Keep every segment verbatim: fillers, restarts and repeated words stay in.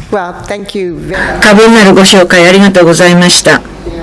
Well, thank you very much. 過分なるご紹介ありがとうございました。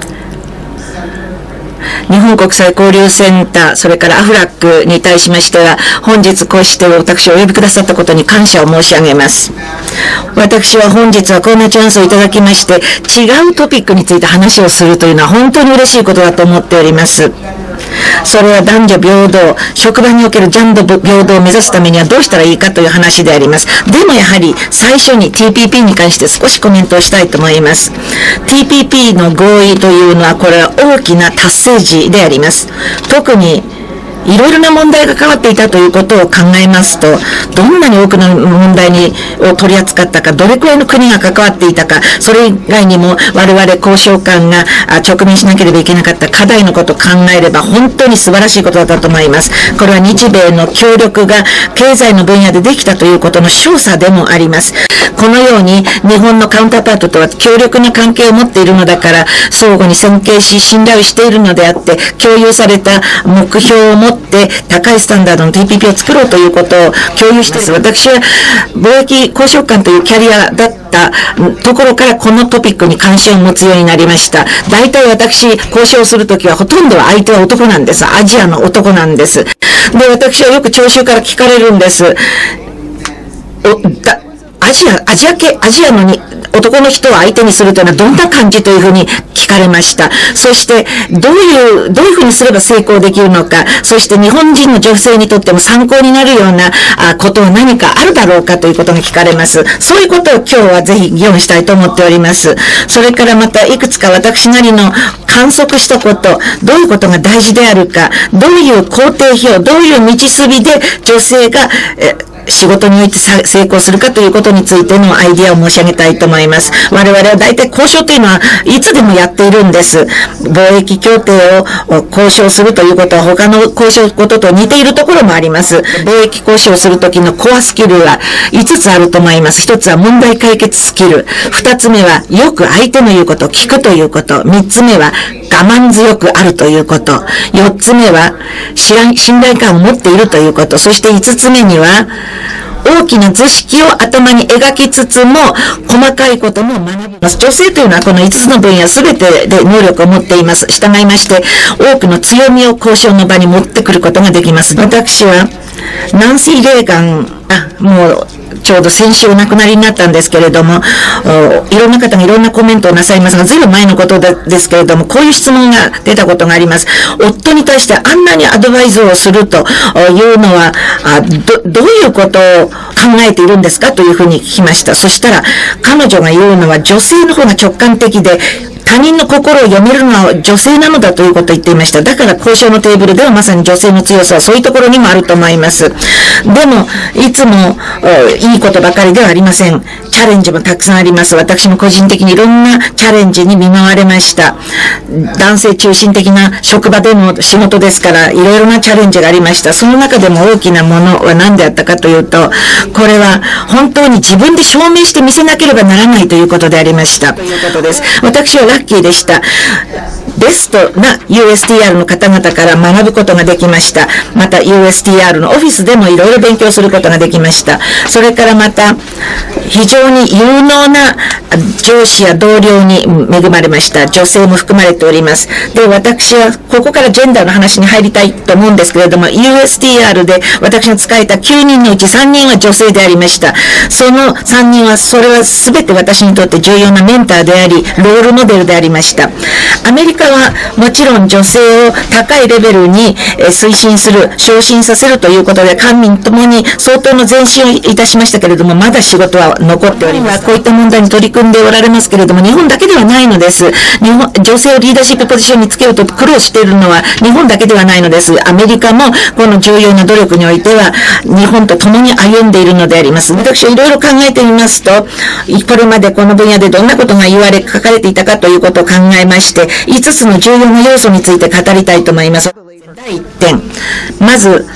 日本国際交流センター、それからアフラックに対しましては、本日こうして私をお呼びくださったことに感謝を申し上げます。私は本日はこんなチャンスをいただきまして、違うトピックについて話をするというのは本当に嬉しいことだと思っております。それは男女平等、職場における男女平等を目指すためにはどうしたらいいかという話であります。でもやはり最初に ティーピーピー に関して少しコメントをしたいと思います。ティーピーピー の合意というのはこれは大きな達成時であります。特にいろいろな問題が関わっていたということを考えますと、どんなに多くの問題にを取り扱ったか、どれくらいの国が関わっていたか、それ以外にも我々交渉官が直面しなければいけなかった課題のことを考えれば本当に素晴らしいことだったと思います。これは日米の協力が経済の分野でできたということの証左でもあります。このように日本のカウンターパートとは強力な関係を持っているのだから、相互に尊敬し信頼をしているのであって、共有された目標を持ってで高いスタンダードの ティーピーピー を作ろうということを共有しています。私は貿易交渉官というキャリアだったところからこのトピックに関心を持つようになりました。大体私交渉するときはほとんどは相手は男なんです。アジアの男なんです。で、私はよく聴衆から聞かれるんです。おだアジア、アジア系、アジアのに男の人を相手にするというのはどんな感じというふうに聞かれました。そして、どういう、どういうふうにすれば成功できるのか、そして日本人の女性にとっても参考になるようなことは何かあるだろうかということが聞かれます。そういうことを今日はぜひ議論したいと思っております。それからまたいくつか私なりの観測したこと、どういうことが大事であるか、どういう工程表、どういう道筋で女性が、え仕事において成功するかということについてのアイディアを申し上げたいと思います。我々は大体交渉というのはいつでもやっているんです。貿易協定を交渉するということは他の交渉ことと似ているところもあります。貿易交渉するときのコアスキルはいつつあると思います。ひとつは問題解決スキル。ふたつめはよく相手の言うことを聞くということ。みっつめは我慢強くあるということ。よっつめは信頼感を持っているということ。そしていつつめには大きな図式を頭に描きつつも細かいことも学びます。女性というのはこのいつつの分野すべてで能力を持っています。従いまして多くの強みを交渉の場に持ってくることができます。私はナンシー・レーガン、あ、もうちょうど先週お亡くなりになったんですけれども、いろんな方がいろんなコメントをなさいますが、ずいぶん前のことでですけれども、こういう質問が出たことがあります。夫に対してあんなにアドバイスをするというのは、ど、どういうことを考えているんですかというふうに聞きました。そしたら、彼女が言うのは女性の方が直感的で、他人の心を読めるのは女性なのだということを言っていました。だから交渉のテーブルではまさに女性の強さはそういうところにもあると思います。でも、いつもいいことばかりではありません。チャレンジもたくさんあります。私も個人的にいろんなチャレンジに見舞われました。男性中心的な職場での仕事ですから、いろいろなチャレンジがありました。その中でも大きなものは何であったかというと、これは本当に自分で証明して見せなければならないということでありました。ということです。私はラッキーでした。ベストな ユーエスティーアール の方々から学ぶことができました。また ユーエスティーアール のオフィスでもいろいろ勉強することができました。それからまた非常に有能な上司や同僚に恵まれました。女性も含まれております。で、私はここからジェンダーの話に入りたいと思うんですけれども、ユーエスティーアール で私が使えたきゅうにんのうちさんにんは女性でありました。そのさんにんは、それは全て私にとって重要なメンターであり、ロールモデルでありました。アメリカはもちろん女性を高いレベルに推進する、昇進させるということで、官民ともに相当の前進をいたしましたけれども、まだ仕事は残っております。こういった問題に取り組んでおられますけれども、日本だけではないのです。日本、女性をリーダーシップポジションにつけようと苦労しているのは日本だけではないのです。アメリカもこの重要な努力においては日本と共に歩んでいるのであります。私はいろいろ考えてみますと、これまでこの分野でどんなことが言われ、書かれていたかということを考えまして、いつつの重要な要素について語りたいと思います。だいいってん。まず、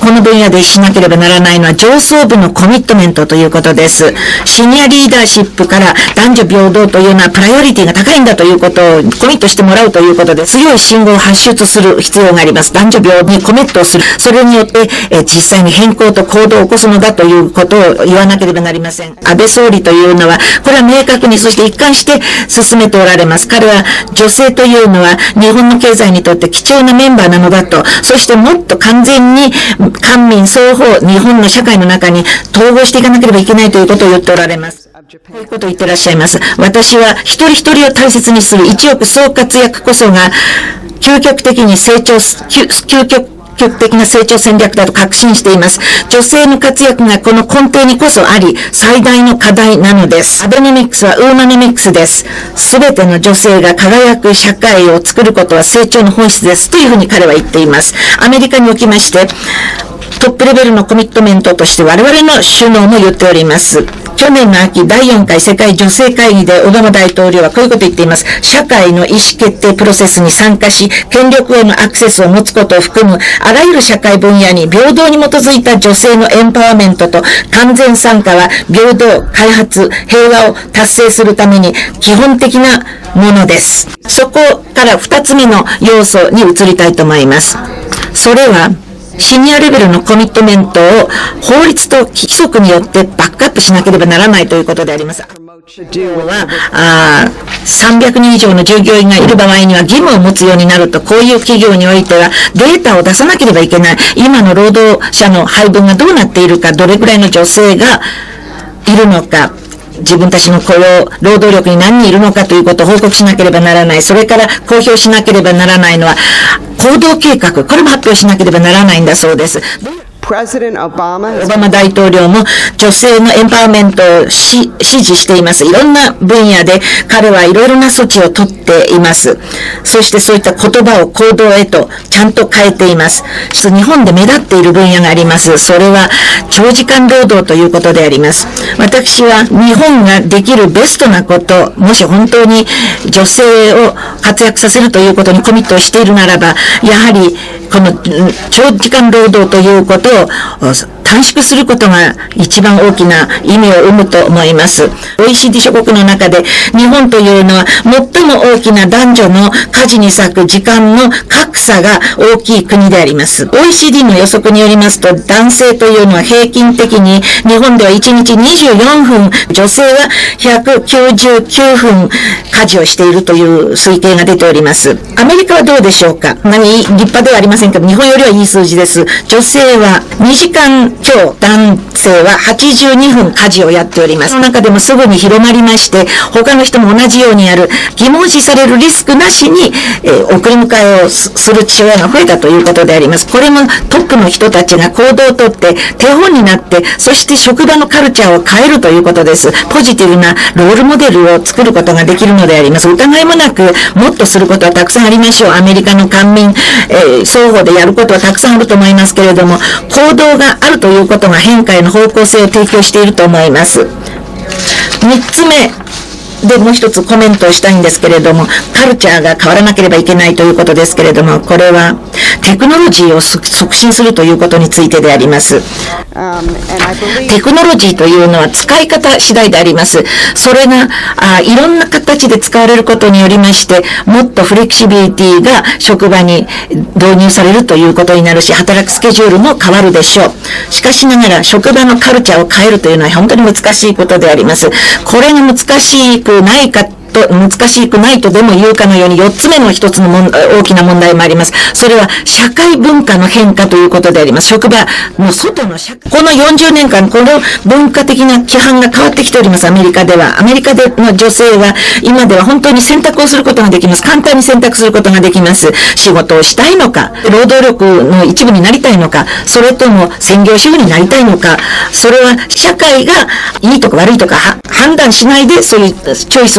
この分野でしなければならないのは上層部のコミットメントということです。シニアリーダーシップから男女平等というのはプライオリティが高いんだということをコミットしてもらうということで、強い信号を発出する必要があります。男女平等にコミットをする。それによって、えー、実際に変更と行動を起こすのだということを言わなければなりません。安倍総理というのは、これは明確に、そして一貫して進めておられます。彼は女性というのは日本の経済にとって貴重なメンバーなのだと、そしてもっと完全に官民双方、日本の社会の中に統合していかなければいけないということを言っておられます。こういうことを言ってらっしゃいます。私は一人一人を大切にする一億総活躍こそが、究極的に成長、究極究極的な成長戦略だと確信しています。女性の活躍がこの根底にこそあり、最大の課題なのです。アベノミクスはウーマノミクスです。すべての女性が輝く社会を作ることは成長の本質です。というふうに彼は言っています。アメリカにおきまして、トップレベルのコミットメントとして我々の首脳も言っております。去年の秋、だいよんかい世界女性会議でオバマ大統領はこういうことを言っています。社会の意思決定プロセスに参加し、権力へのアクセスを持つことを含む、あらゆる社会分野に平等に基づいた女性のエンパワーメントと完全参加は、平等、開発、平和を達成するために基本的なものです。そこから二つ目の要素に移りたいと思います。それは、シニアレベルのコミットメントを法律と規則によってバックアップしなければならないということであります。はあさんびゃくにん以上の従業員がいる場合には義務を持つようになると、こういう企業においてはデータを出さなければいけない。今の労働者の配分がどうなっているか、どれくらいの女性がいるのか、自分たちの雇用、労働力に何人いるのかということを報告しなければならない。それから公表しなければならないのは行動計画。これも発表しなければならないんだそうです。オバマ大統領も女性のエンパワーメントを支持しています。いろんな分野で彼はいろいろな措置を取っています。そしてそういった言葉を行動へとちゃんと変えています。ちょっと日本で目立っている分野があります。それは長時間労働ということであります。私は日本ができるベストなこと、もし本当に女性を活躍させるということにコミットをしているならば、やはりこの長時間労働ということを短縮することが一番大きな意味を生むと思います。オーイーシーディー 諸国の中で日本というのは最も大きな男女の家事に割く時間の格差が大きい国であります。オーイーシーディー の予測によりますと、男性というのは平均的に日本ではいちにちにじゅうよんふん、女性はひゃくきゅうじゅうきゅうふん家事をしているという推計が出ております。アメリカはどうでしょうか。何立派ではありませんけど、日本よりはいい数字です。女性はにじかん今日、男性ははちじゅうにふん家事をやっております。その中でもすぐに広まりまして、他の人も同じようにやる、疑問視されるリスクなしに、えー、送り迎えをする父親が増えたということであります。これもトップの人たちが行動をとって、手本になって、そして職場のカルチャーを変えるということです。ポジティブなロールモデルを作ることができるのであります。疑いもなく、もっとすることはたくさんありましょう。アメリカの官民、えー、双方でやることはたくさんあると思いますけれども、行動があるということが変化への方向性を提供していると思います。三つ目でもう一つコメントをしたいんですけれども、カルチャーが変わらなければいけないということですけれども、これはテクノロジーを促進するということについてであります。テクノロジーというのは使い方次第であります。それがあいろんな形で使われることによりまして、もっとフレキシビリティが職場に導入されるということになるし、働くスケジュールも変わるでしょう。しかしながら職場のカルチャーを変えるというのは本当に難しいことであります。これが難しくないかと難しくないとでも言うかのようによっつめの一つのもん大きな問題もあります。それは社会文化の変化ということであります。職場の外の社会。このよんじゅうねんかん、この文化的な規範が変わってきております。アメリカでは。アメリカでの女性は今では本当に選択をすることができます。簡単に選択することができます。仕事をしたいのか、労働力の一部になりたいのか、それとも専業主婦になりたいのか、それは社会がいいとか悪いとか判断しないでそういうチョイスをすることが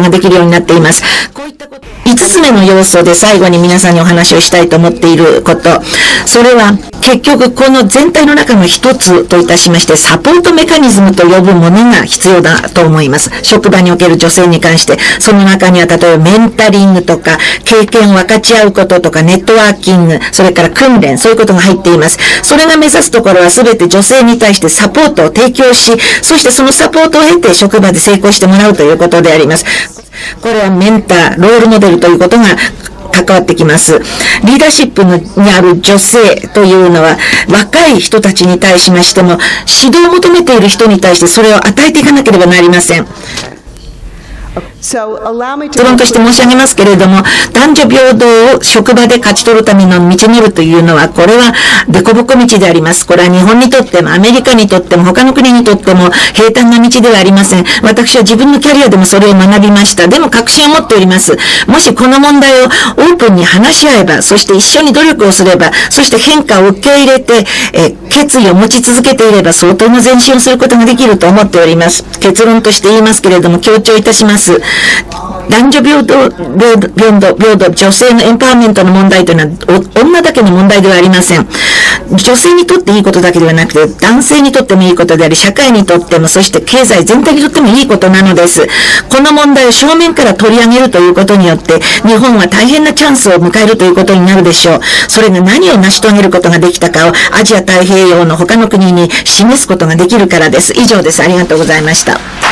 ができるようになっています。こういったこと、いつつめの要素で最後に皆さんにお話をしたいと思っていること。それは、結局この全体の中の一つといたしまして、サポートメカニズムと呼ぶものが必要だと思います。職場における女性に関して、その中には例えばメンタリングとか、経験を分かち合うこととか、ネットワーキング、それから訓練、そういうことが入っています。それが目指すところは全て女性に対してサポートを提供し、そしてそのサポートを経て職場で成功してもらうということであります。これはメンター、ロールモデルということが関わってきます。リーダーシップにある女性というのは、若い人たちに対しましても、指導を求めている人に対してそれを与えていかなければなりません。結論として申し上げますけれども、男女平等を職場で勝ち取るための道のりというのは、これは凸凹道であります。これは日本にとっても、アメリカにとっても、他の国にとっても平坦な道ではありません。私は自分のキャリアでもそれを学びました。でも確信を持っております。もしこの問題をオープンに話し合えば、そして一緒に努力をすれば、そして変化を受け入れて、え決意を持ち続けていれば、相当の前進をすることができると思っております。結論として言いますけれども、強調いたします。男女平等、平等、平等、女性のエンパワーメントの問題というのは、女だけの問題ではありません。女性にとっていいことだけではなくて、男性にとってもいいことであり、社会にとっても、そして経済全体にとってもいいことなのです。この問題を正面から取り上げるということによって、日本は大変なチャンスを迎えるということになるでしょう。それが何を成し遂げることができたかを、アジア太平洋の他の国に示すことができるからです。以上です。ありがとうございました。